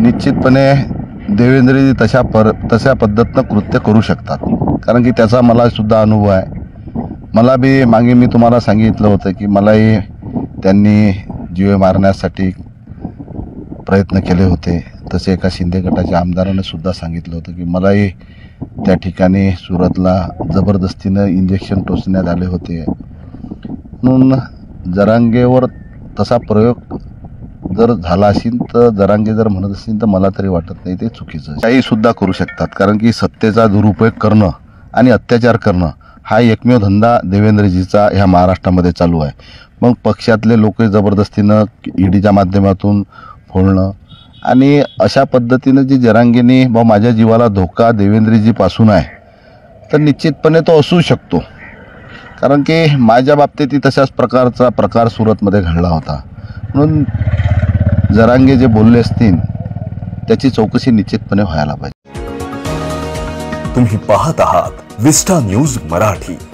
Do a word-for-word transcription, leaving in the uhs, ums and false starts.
निश्चितपणे देवेंद्रजी तशा पर तशा पद्धतीनं कृत्य करू शकतात, कारण की त्याचा मला सुद्धा अनुभव आहे. मला बी मागे मी तुम्हाला सांगितलं होतं की मलाही त्यांनी जीवे मारण्यासाठी प्रयत्न केले होते. तसे एका शिंदे गटाच्या आमदाराने सुद्धा सांगितलं होतं की मलाही त्या ठिकाणी सुरतला जबरदस्तीनं इंजेक्शन टोचण्यात आले होते. म्हणून जरांगेवर तसा प्रयोग जर झाला असेल तर जरांगे जर म्हणत असतील तर मला तरी वाटत नाही ते चुकीचं. काही सुद्धा करू शकतात, कारण की सत्तेचा दुरुपयोग करणं आणि अत्याचार करणं हा एकमेव धंदा देवेंद्रजीचा ह्या महाराष्ट्रामध्ये चालू आहे. मग पक्षातले लोक जबरदस्तीनं ईडीच्या माध्यमातून फोडणं आणि अशा पद्धतीनं जी जरांगेने बा माझ्या जीवाला धोका देवेंद्रजीपासून आहे तर निश्चितपणे तो असू शकतो, कारण की माझ्या बाबतीतही तशाच प्रकारचा प्रकार सुरतमध्ये घडला होता. म्हणून जरांगे जे बोलले असतील त्याची चौकशी निश्चितपणे व्हायला पाहिजे. तुम्ही पाहत आहात विस्टा न्यूज मराठी.